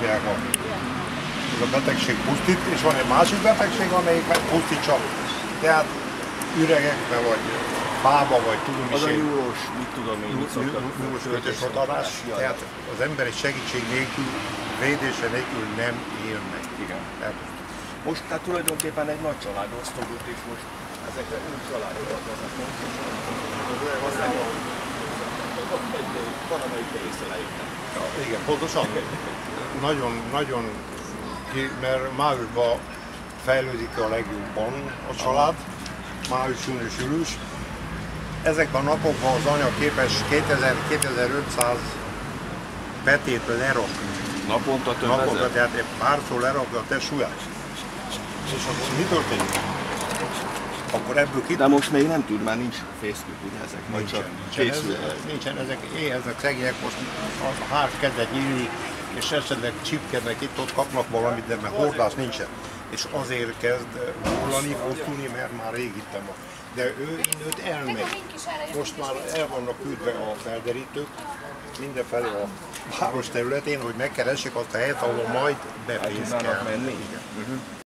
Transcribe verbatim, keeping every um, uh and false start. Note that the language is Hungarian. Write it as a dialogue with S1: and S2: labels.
S1: hívják a, ez a betegség pusztít, és van egy másik betegség, amelyik meg pusztítsa. Tehát üregekbe, vagy fába, vagy tudom is
S2: az
S1: én.
S2: a nyúlós, mit tudom én, mit szoktak.
S1: Nyúlós kötésrotarás, tehát az emberi segítség nélkül, védése nélkül nem él meg.
S2: Igen.
S1: Tehát,
S2: most tehát tulajdonképpen egy nagy család osztogot, és most ezekre új családok vezetnek. Van, amelyik észrejöttem.
S1: igen, pontosan. Nagyon, nagyon, mert májusban fejlődik a legjobban a család, május, június, július. Ezekben a napokban az anya képes kétezer-kétezer-ötszáz betét lerakni.
S2: Naponta több
S1: Naponta,
S2: ezer?
S1: tehát egy párszor lerakja a testsúlyát. És akkor mi történik? Akkor ebből ki...
S2: De most még nem tud, már nincs fészkük, ugye ezek? Majd
S1: Nincsen,
S2: csak
S1: nincsen, ez,
S2: készül.
S1: nincsen, ezek éheznek, szegények, most a ház kezdett nyílni, és esetleg csipkednek itt-ott, kapnak valamit, de mert hordás nincsen. És azért kezd hullani, hosszulni, mert már rég itt van. De ő innőtt elmegy. Most már el vannak küldve a felderítők mindenfelé a város területén, hogy megkeressék azt a helyet, ahol majd befészkel.
S2: menni?
S1: Igen.
S2: Uh-huh.